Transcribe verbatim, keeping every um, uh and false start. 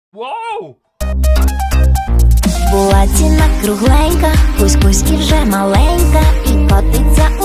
Вау! Була ціна кругленька, кусь-кусь і вже маленька, і котиться